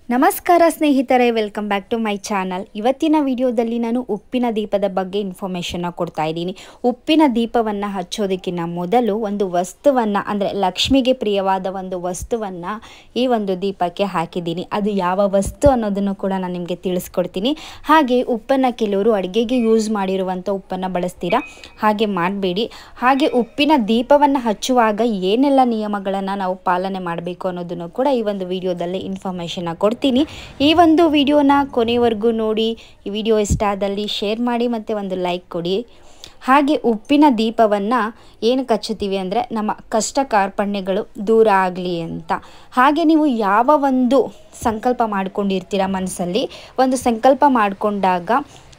ನಮಸ್ಕಾರ ಸ್ನೇಹಿತರೆ, welcome back to my channel. ಇವತ್ತಿನ ವಿಡಿಯೋದಲ್ಲಿ ನಾನು ಉಪ್ಪಿನ ದೀಪದ ಬಗ್ಗೆ ಇನ್ಫಾರ್ಮೇಷನ್ನ ಕೊಡ್ತಾ ಇದ್ದೀನಿ. ಉಪ್ಪಿನ ದೀಪವನ್ನು ಹಚ್ಚೋದಕ್ಕಿಂತ ಮೊದಲು ಒಂದು ವಸ್ತುವನ್ನು, ಅಂದರೆ ಲಕ್ಷ್ಮಿಗೆ ಪ್ರಿಯವಾದ ಒಂದು ವಸ್ತುವನ್ನು ಈ ಒಂದು ದೀಪಕ್ಕೆ ಹಾಕಿದ್ದೀನಿ. ಅದು ಯಾವ ವಸ್ತು ಅನ್ನೋದನ್ನು ಕೂಡ ನಾನು ನಿಮಗೆ ತಿಳಿಸ್ಕೊಡ್ತೀನಿ. ಹಾಗೆ ಉಪ್ಪನ್ನು ಕೆಲವರು ಅಡುಗೆಗೆ ಯೂಸ್ ಮಾಡಿರುವಂಥ ಉಪ್ಪನ್ನು ಬಳಸ್ತೀರಾ, ಹಾಗೆ ಮಾಡಬೇಡಿ. ಹಾಗೆ ಉಪ್ಪಿನ ದೀಪವನ್ನು ಹಚ್ಚುವಾಗ ಏನೆಲ್ಲ ನಿಯಮಗಳನ್ನು ನಾವು ಪಾಲನೆ ಮಾಡಬೇಕು ಅನ್ನೋದನ್ನು ಕೂಡ ಈ ಒಂದು ವಿಡಿಯೋದಲ್ಲಿ ಇನ್ಫಾರ್ಮೇಷನ್ನ ಕೊಡ್ತೀನಿ. ಈ ಒಂದು ವಿಡಿಯೋನ ಕೊನೆವರೆಗೂ ನೋಡಿ. ಈ ವಿಡಿಯೋ ಇಷ್ಟ ಆದಲ್ಲಿ ಶೇರ್ ಮಾಡಿ ಮತ್ತು ಒಂದು ಲೈಕ್ ಕೊಡಿ. ಹಾಗೆ ಉಪ್ಪಿನ ದೀಪವನ್ನು ಏನಕ್ಕೆ ಹಚ್ಚುತ್ತೀವಿ ಅಂದರೆ ನಮ್ಮ ಕಷ್ಟ ಕಾರ್ಪಣ್ಯಗಳು ದೂರ ಆಗಲಿ ಅಂತ. ಹಾಗೆ ನೀವು ಯಾವ ಒಂದು ಸಂಕಲ್ಪ ಮಾಡ್ಕೊಂಡಿರ್ತೀರ, ಮನಸ್ಸಲ್ಲಿ ಒಂದು ಸಂಕಲ್ಪ ಮಾಡಿಕೊಂಡಾಗ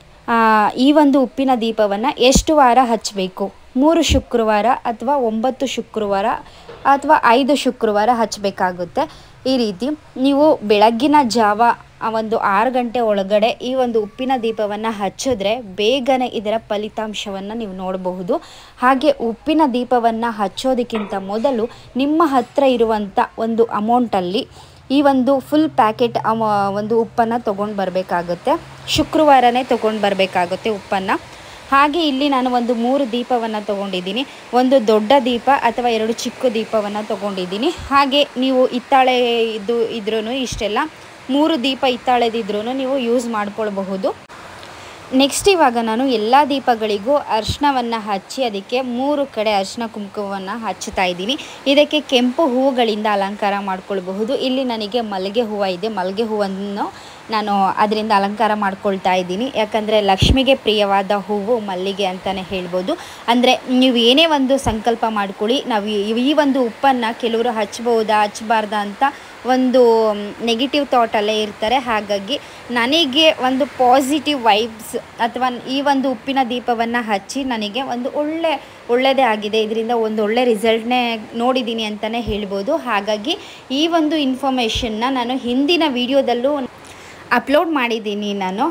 ಈ ಒಂದು ಉಪ್ಪಿನ ದೀಪವನ್ನು ಎಷ್ಟು ವಾರ ಹಚ್ಚಬೇಕು? 3 ಶುಕ್ರವಾರ ಅಥವಾ 9 ಶುಕ್ರವಾರ ಅಥವಾ 5 ಶುಕ್ರವಾರ ಹಚ್ಚಬೇಕಾಗುತ್ತೆ. ಈ ರೀತಿ ನೀವು ಬೆಳಗ್ಗಿನ ಜಾವ ಒಂದು 6 ಗಂಟೆ ಒಳಗಡೆ ಈ ಒಂದು ಉಪ್ಪಿನ ದೀಪವನ್ನು ಹಚ್ಚಿದ್ರೆ ಬೇಗನೆ ಇದರ ಫಲಿತಾಂಶವನ್ನು ನೀವು ನೋಡಬಹುದು. ಹಾಗೆ ಉಪ್ಪಿನ ದೀಪವನ್ನು ಹಚ್ಚೋದಕ್ಕಿಂತ ಮೊದಲು ನಿಮ್ಮ ಹತ್ತಿರ ಇರುವಂಥ ಒಂದು ಅಮೌಂಟಲ್ಲಿ ಈ ಒಂದು ಫುಲ್ ಪ್ಯಾಕೆಟ್ ಒಂದು ಉಪ್ಪನ್ನು ತೊಗೊಂಡು ಬರಬೇಕಾಗುತ್ತೆ. ಶುಕ್ರವಾರನೇ ತೊಗೊಂಡು ಬರಬೇಕಾಗುತ್ತೆ ಉಪ್ಪನ್ನು. ಹಾಗೆ ಇಲ್ಲಿ ನಾನು ಒಂದು 3 ದೀಪವನ್ನು ತೊಗೊಂಡಿದ್ದೀನಿ. ಒಂದು ದೊಡ್ಡ ದೀಪ ಅಥವಾ 2 ಚಿಕ್ಕ ದೀಪವನ್ನು ತೊಗೊಂಡಿದ್ದೀನಿ. ಹಾಗೆ ನೀವು ಹಿತ್ತಾಳೆ ಇದ್ರೂ ಇಷ್ಟೆಲ್ಲ 3 ದೀಪ ಹಿತ್ತಾಳೆದಿದ್ರೂ ನೀವು ಯೂಸ್ ಮಾಡ್ಕೊಳ್ಬಹುದು. ನೆಕ್ಸ್ಟ್ ಇವಾಗ ನಾನು ಎಲ್ಲ ದೀಪಗಳಿಗೂ ಅರಿಶಿನವನ್ನು ಹಚ್ಚಿ ಅದಕ್ಕೆ 3 ಕಡೆ ಅರಿಶಿನ ಕುಂಕುಮವನ್ನು ಹಚ್ಚುತ್ತಾ ಇದ್ದೀನಿ. ಇದಕ್ಕೆ ಕೆಂಪು ಹೂವುಗಳಿಂದ ಅಲಂಕಾರ ಮಾಡ್ಕೊಳ್ಬಹುದು. ಇಲ್ಲಿ ನನಗೆ ಮಲ್ಲಿಗೆ ಹೂವು ಇದೆ. ಮಲ್ಲಿಗೆ ಹೂವನ್ನು ನಾನು ಅದರಿಂದ ಅಲಂಕಾರ ಮಾಡ್ಕೊಳ್ತಾ ಇದ್ದೀನಿ. ಯಾಕಂದರೆ ಲಕ್ಷ್ಮಿಗೆ ಪ್ರಿಯವಾದ ಹೂವು ಮಲ್ಲಿಗೆ ಅಂತಲೇ ಹೇಳ್ಬೋದು. ಅಂದರೆ ನೀವು ಏನೇ ಒಂದು ಸಂಕಲ್ಪ ಮಾಡ್ಕೊಳ್ಳಿ, ನಾವು ಈ ಒಂದು ಉಪ್ಪನ್ನು ಕೆಲವರು ಹಚ್ಬೋದಾ ಹಚ್ಚಬಾರ್ದಾ ಅಂತ ಒಂದು ನೆಗೆಟಿವ್ ಥಾಟಲ್ಲೇ ಇರ್ತಾರೆ. ಹಾಗಾಗಿ ನನಗೆ ಒಂದು ಪಾಸಿಟಿವ್ ವೈಬ್ಸ್ ಅಥವಾ ಈ ಒಂದು ಉಪ್ಪಿನ ದೀಪವನ್ನು ಹಚ್ಚಿ ನನಗೆ ಒಂದು ಒಳ್ಳೆಯದೇ ಆಗಿದೆ. ಇದರಿಂದ ಒಂದು ಒಳ್ಳೆ ರಿಸಲ್ಟ್ನೇ ನೋಡಿದ್ದೀನಿ ಅಂತಲೇ ಹೇಳ್ಬೋದು. ಹಾಗಾಗಿ ಈ ಒಂದು ಇನ್ಫಾರ್ಮೇಷನ್ನ ನಾನು ಹಿಂದಿನ ವಿಡಿಯೋದಲ್ಲೂ ಅಪ್ಲೋಡ್ ಮಾಡಿದ್ದೀನಿ. ನಾನು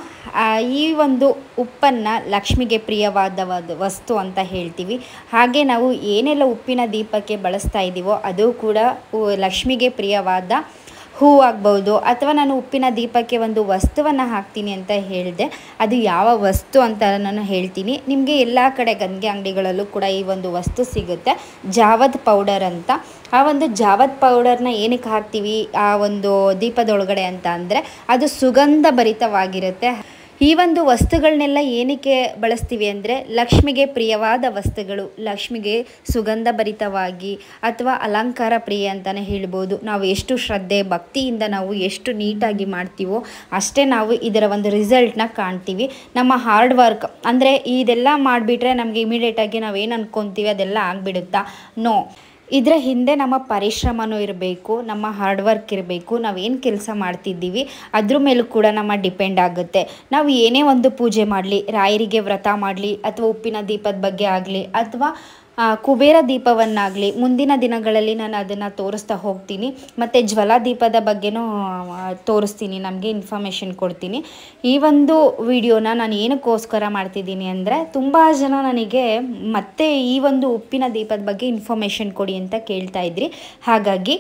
ಈ ಒಂದು ಉಪ್ಪನ್ನು ಲಕ್ಷ್ಮಿಗೆ ಪ್ರಿಯವಾದ ವಸ್ತು ಅಂತ ಹೇಳ್ತೀವಿ. ಹಾಗೆ ನಾವು ಏನೆಲ್ಲ ಉಪ್ಪಿನ ದೀಪಕ್ಕೆ ಬಳಸ್ತಾ ಇದ್ದೀವೋ ಅದು ಕೂಡ ಲಕ್ಷ್ಮಿಗೆ ಪ್ರಿಯವಾದ ಹೂವಾಗ್ಬೋದು. ಅಥವಾ ನಾನು ಉಪ್ಪಿನ ದೀಪಕ್ಕೆ ಒಂದು ವಸ್ತುವನ್ನು ಹಾಕ್ತೀನಿ ಅಂತ ಹೇಳಿದೆ, ಅದು ಯಾವ ವಸ್ತು ಅಂತ ನಾನು ಹೇಳ್ತೀನಿ. ನಿಮಗೆ ಎಲ್ಲ ಕಡೆ ಗಂಗೆ ಅಂಗಡಿಗಳಲ್ಲೂ ಕೂಡ ಈ ಒಂದು ವಸ್ತು ಸಿಗುತ್ತೆ, ಜಾವದ್ ಪೌಡರ್ ಅಂತ. ಆ ಒಂದು ಜಾವದ್ ಪೌಡರ್ನ ಏನಕ್ಕೆ ಹಾಕ್ತೀವಿ ಆ ಒಂದು ದೀಪದೊಳಗಡೆ ಅಂತ ಅಂದರೆ ಅದು ಸುಗಂಧ ಭರಿತವಾಗಿರುತ್ತೆ. ಈ ಒಂದು ವಸ್ತುಗಳನ್ನೆಲ್ಲ ಏನಕ್ಕೆ ಬಳಸ್ತೀವಿ ಅಂದರೆ ಲಕ್ಷ್ಮಿಗೆ ಪ್ರಿಯವಾದ ವಸ್ತುಗಳು, ಲಕ್ಷ್ಮಿಗೆ ಸುಗಂಧ ಭರಿತವಾಗಿ ಅಥವಾ ಅಲಂಕಾರ ಪ್ರಿಯ ಅಂತಲೇ ಹೇಳ್ಬೋದು. ನಾವು ಎಷ್ಟು ಶ್ರದ್ಧೆ ಭಕ್ತಿಯಿಂದ ನಾವು ಎಷ್ಟು ನೀಟಾಗಿ ಮಾಡ್ತೀವೋ ಅಷ್ಟೇ ನಾವು ಇದರ ಒಂದು ರಿಸಲ್ಟ್ನ ಕಾಣ್ತೀವಿ. ನಮ್ಮ ಹಾರ್ಡ್ ವರ್ಕ್ ಅಂದರೆ ಇದೆಲ್ಲ ಮಾಡಿಬಿಟ್ರೆ ನಮಗೆ ಇಮಿಡಿಯೇಟಾಗಿ ನಾವೇನು ಅಂದ್ಕೊತೀವಿ ಅದೆಲ್ಲ ಆಗಿಬಿಡುತ್ತಾ? ನೋ, ಇದರ ಹಿಂದೆ ನಮ್ಮ ಪರಿಶ್ರಮನೂ ಇರಬೇಕು, ನಮ್ಮ ಹಾರ್ಡ್ ವರ್ಕ್ ಇರಬೇಕು. ನಾವೇನು ಕೆಲಸ ಮಾಡ್ತಿದ್ದೀವಿ ಅದ್ರ ಮೇಲೂ ಕೂಡ ನಮ್ಮ ಡಿಪೆಂಡ್ ಆಗುತ್ತೆ. ನಾವು ಏನೇ ಒಂದು ಪೂಜೆ ಮಾಡಲಿ, ರಾಯರಿಗೆ ವ್ರತ ಮಾಡಲಿ ಅಥವಾ ಉಪ್ಪಿನ ದೀಪದ ಬಗ್ಗೆ ಆಗಲಿ ಅಥವಾ ಕುಬೇರ ದೀಪವನ್ನಾಗಲಿ ಮುಂದಿನ ದಿನಗಳಲ್ಲಿ ನಾನು ಅದನ್ನು ತೋರಿಸ್ತಾ ಹೋಗ್ತೀನಿ. ಮತ್ತು ಜ್ವಲ ದೀಪದ ಬಗ್ಗೆನೂ ತೋರಿಸ್ತೀನಿ, ನಮಗೆ ಇನ್ಫಾರ್ಮೇಷನ್ ಕೊಡ್ತೀನಿ. ಈ ಒಂದು ವಿಡಿಯೋನ ನಾನು ಏನಕ್ಕೋಸ್ಕರ ಮಾಡ್ತಿದ್ದೀನಿ ಅಂದರೆ ತುಂಬ ಜನ ನನಗೆ ಮತ್ತೆ ಈ ಒಂದು ಉಪ್ಪಿನ ದೀಪದ ಬಗ್ಗೆ ಇನ್ಫಾರ್ಮೇಷನ್ ಕೊಡಿ ಅಂತ ಕೇಳ್ತಾ ಇದ್ರಿ. ಹಾಗಾಗಿ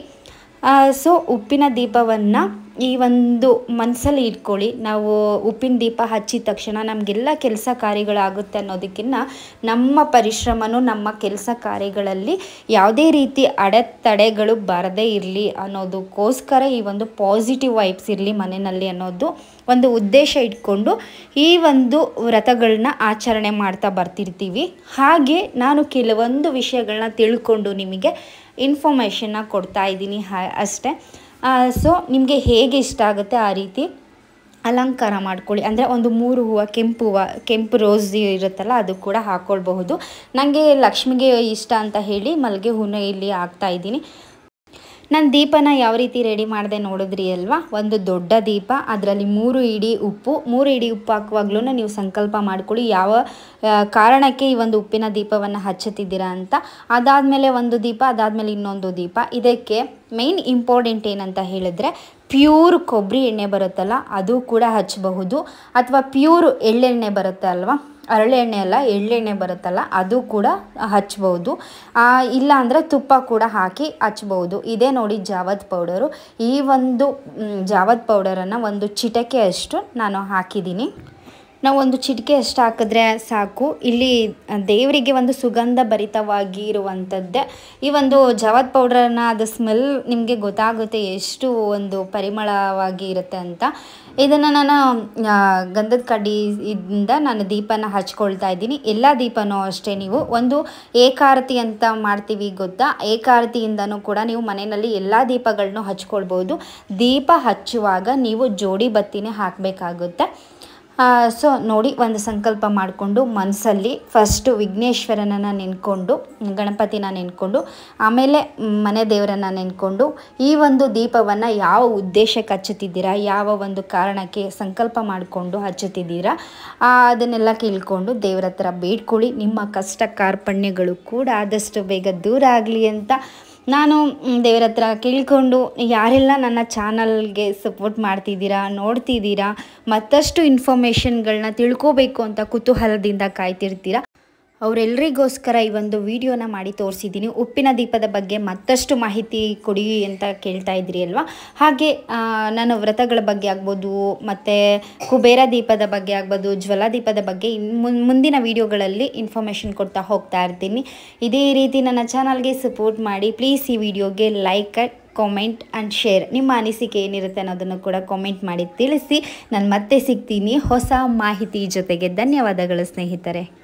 ಉಪ್ಪಿನ ದೀಪವನ್ನು ಈ ಒಂದು ಮನಸ್ಸಲ್ಲಿ ಇಟ್ಕೊಳ್ಳಿ. ನಾವು ಉಪ್ಪಿನ ದೀಪ ಹಚ್ಚಿದ ತಕ್ಷಣ ನಮಗೆಲ್ಲ ಕೆಲಸ ಕಾರ್ಯಗಳಾಗುತ್ತೆ ಅನ್ನೋದಕ್ಕಿಂತ ನಮ್ಮ ಪರಿಶ್ರಮನೂ ನಮ್ಮ ಕೆಲಸ ಕಾರ್ಯಗಳಲ್ಲಿ ಯಾವುದೇ ರೀತಿ ಅಡೆತಡೆಗಳು ಬರದೇ ಇರಲಿ ಅನ್ನೋದಕ್ಕೋಸ್ಕರ ಈ ಒಂದು ಪಾಸಿಟಿವ್ ವೈಬ್ಸ್ ಇರಲಿ ಮನೆಯಲ್ಲಿ ಅನ್ನೋದು ಒಂದು ಉದ್ದೇಶ ಇಟ್ಕೊಂಡು ಈ ಒಂದು ವ್ರತಗಳನ್ನ ಆಚರಣೆ ಮಾಡ್ತಾ ಬರ್ತಿರ್ತೀವಿ. ಹಾಗೆ ನಾನು ಕೆಲವೊಂದು ವಿಷಯಗಳನ್ನ ತಿಳ್ಕೊಂಡು ನಿಮಗೆ ಇನ್ಫಾರ್ಮೇಷನ್ನ ಕೊಡ್ತಾ ಇದ್ದೀನಿ ಅಷ್ಟೇ. ನಿಮಗೆ ಹೇಗೆ ಇಷ್ಟ ಆಗುತ್ತೆ ಆ ರೀತಿ ಅಲಂಕಾರ ಮಾಡ್ಕೊಳ್ಳಿ. ಅಂದರೆ ಒಂದು 3 ಹೂವು, ಕೆಂಪು ರೋಸ್ ಇರುತ್ತಲ್ಲ ಅದು ಕೂಡ ಹಾಕ್ಕೊಳ್ಬಹುದು. ನನಗೆ ಲಕ್ಷ್ಮಿಗೆ ಇಷ್ಟ ಅಂತ ಹೇಳಿ ಮಲ್ಲಿಗೆ ಹೂನ ಇಲ್ಲಿ ಹಾಕ್ತಾ ಇದ್ದೀನಿ. ನಾನು ದೀಪನ ಯಾವ ರೀತಿ ರೆಡಿ ಮಾಡಿದೆ ನೋಡಿದ್ರಿ ಅಲ್ವಾ? ಒಂದು ದೊಡ್ಡ ದೀಪ, ಅದರಲ್ಲಿ 3 ಇಡಿ ಉಪ್ಪು ಹಾಕುವಾಗ್ಲೂ ನೀವು ಸಂಕಲ್ಪ ಮಾಡ್ಕೊಳ್ಳಿ ಯಾವ ಕಾರಣಕ್ಕೆ ಈ ಒಂದು ಉಪ್ಪಿನ ದೀಪವನ್ನು ಹಚ್ಚುತ್ತಿದ್ದೀರಾ ಅಂತ. ಅದಾದಮೇಲೆ ಒಂದು ದೀಪ, ಅದಾದಮೇಲೆ ಇನ್ನೊಂದು ದೀಪ. ಇದಕ್ಕೆ ಮೇಯ್ನ್ ಇಂಪಾರ್ಟೆಂಟ್ ಏನಂತ ಹೇಳಿದ್ರೆ ಪ್ಯೂರ್ ಕೊಬ್ಬರಿ ಎಣ್ಣೆ ಬರುತ್ತಲ್ಲ ಅದು ಕೂಡ ಹಚ್ಚಬಹುದು, ಅಥವಾ ಪ್ಯೂರ್ ಎಳ್ಳೆಣ್ಣೆ ಬರುತ್ತೆ ಅಲ್ವಾ ಹರಳೆಣ್ಣೆ ಅಲ್ಲ, ಎಳ್ಳೆಣ್ಣೆ ಬರುತ್ತಲ್ಲ ಅದು ಕೂಡ ಹಚ್ಬೋದು. ಇಲ್ಲ ಅಂದರೆ ತುಪ್ಪ ಕೂಡ ಹಾಕಿ ಹಚ್ಬೋದು. ಇದೇ ನೋಡಿ ಜಾವದ್ ಪೌಡರು. ಈ ಒಂದು ಜಾವದ್ ಪೌಡರನ್ನು ಒಂದು ಚಿಟಿಕೆ ಅಷ್ಟು ನಾನು ಹಾಕಿದ್ದೀನಿ. ನಾವು ಒಂದು ಚಿಟಿಕೆ ಅಷ್ಟು ಹಾಕಿದ್ರೆ ಸಾಕು. ಇಲ್ಲಿ ದೇವರಿಗೆ ಒಂದು ಸುಗಂಧ ಭರಿತವಾಗಿ ಇರುವಂಥದ್ದೇ ಈ ಒಂದು ಜಾವದ್ ಪೌಡ್ರನ್ನು, ಅದು ಸ್ಮೆಲ್ ನಿಮಗೆ ಗೊತ್ತಾಗುತ್ತೆ ಎಷ್ಟು ಒಂದು ಪರಿಮಳವಾಗಿ ಇರುತ್ತೆ ಅಂತ. ಇದನ್ನು ನಾನು ಗಂಧದ ಕಡ್ಡಿಯಿಂದ ನಾನು ದೀಪನ ಹಚ್ಕೊಳ್ತಾ ಇದ್ದೀನಿ. ಎಲ್ಲ ದೀಪನೂ ಅಷ್ಟೇ ನೀವು ಒಂದು ಏಕಾರತಿ ಅಂತ ಮಾಡ್ತೀವಿ ಗೊತ್ತಾ, ಏಕಾರತಿಯಿಂದನೂ ಕೂಡ ನೀವು ಮನೆಯಲ್ಲಿ ಎಲ್ಲ ದೀಪಗಳನ್ನೂ ಹಚ್ಕೊಳ್ಬೋದು. ದೀಪ ಹಚ್ಚುವಾಗ ನೀವು ಜೋಡಿ ಬತ್ತಿನೇ ಹಾಕಬೇಕಾಗುತ್ತೆ. ಸೊ ನೋಡಿ, ಒಂದು ಸಂಕಲ್ಪ ಮಾಡಿಕೊಂಡು ಮನಸ್ಸಲ್ಲಿ ಫಸ್ಟು ವಿಘ್ನೇಶ್ವರನನ್ನು ನೆನ್ಕೊಂಡು, ಗಣಪತಿನ ನೆನ್ಕೊಂಡು, ಆಮೇಲೆ ಮನೆ ದೇವರನ್ನು ನೆನ್ಕೊಂಡು ಈ ಒಂದು ದೀಪವನ್ನು ಯಾವ ಉದ್ದೇಶಕ್ಕೆ ಹಚ್ಚುತ್ತಿದ್ದೀರಾ, ಯಾವ ಒಂದು ಕಾರಣಕ್ಕೆ ಸಂಕಲ್ಪ ಮಾಡಿಕೊಂಡು ಹಚ್ಚುತ್ತಿದ್ದೀರಾ ಅದನ್ನೆಲ್ಲ ಕೇಳಿಕೊಂಡು ದೇವ್ರ ಹತ್ರ ಬೇಡ್ಕೊಳ್ಳಿ. ನಿಮ್ಮ ಕಷ್ಟ ಕಾರ್ಪಣ್ಯಗಳು ಕೂಡ ಆದಷ್ಟು ಬೇಗ ದೂರ ಆಗಲಿ ಅಂತ ನಾನು ದೇವರ ಹತ್ರ ಕೇಳಿಕೊಂಡು, ಯಾರೆಲ್ಲ ನನ್ನ ಚಾನಲ್ಗೆ ಸಪೋರ್ಟ್ ಮಾಡ್ತಿದ್ದೀರಾ, ನೋಡ್ತಿದ್ದೀರಾ, ಮತ್ತಷ್ಟು ಇನ್ಫಾರ್ಮೇಷನ್ಗಳನ್ನ ತಿಳ್ಕೋಬೇಕು ಅಂತ ಕುತೂಹಲದಿಂದ ಕಾಯ್ತಿರ್ತೀರ, ಅವರೆಲ್ಲರಿಗೋಸ್ಕರ ಈ ಒಂದು ವಿಡಿಯೋನ ಮಾಡಿ ತೋರಿಸಿದ್ದೀನಿ. ಉಪ್ಪಿನ ದೀಪದ ಬಗ್ಗೆ ಮತ್ತಷ್ಟು ಮಾಹಿತಿ ಕೊಡಿ ಅಂತ ಕೇಳ್ತಾ ಇದ್ರಿ ಅಲ್ವಾ. ಹಾಗೆ ನಾನು ವ್ರತಗಳ ಬಗ್ಗೆ ಆಗ್ಬೋದು, ಮತ್ತು ಕುಬೇರ ದೀಪದ ಬಗ್ಗೆ ಆಗ್ಬೋದು, ಜ್ವಲ ದೀಪದ ಬಗ್ಗೆ ಮುಂದಿನ ವಿಡಿಯೋಗಳಲ್ಲಿ ಇನ್ಫಾರ್ಮೇಷನ್ ಕೊಡ್ತಾ ಹೋಗ್ತಾ ಇರ್ತೀನಿ. ಇದೇ ರೀತಿ ನನ್ನ ಚಾನಲ್ಗೆ ಸಪೋರ್ಟ್ ಮಾಡಿ. ಪ್ಲೀಸ್ ಈ ವಿಡಿಯೋಗೆ ಲೈಕ್, ಕಾಮೆಂಟ್ ಆ್ಯಂಡ್ ಶೇರ್. ನಿಮ್ಮ ಅನಿಸಿಕೆ ಏನಿರುತ್ತೆ ಅನ್ನೋದನ್ನು ಕೂಡ ಕಾಮೆಂಟ್ ಮಾಡಿ ತಿಳಿಸಿ. ನಾನು ಮತ್ತೆ ಸಿಗ್ತೀನಿ ಹೊಸ ಮಾಹಿತಿ ಜೊತೆಗೆ. ಧನ್ಯವಾದಗಳು ಸ್ನೇಹಿತರೆ.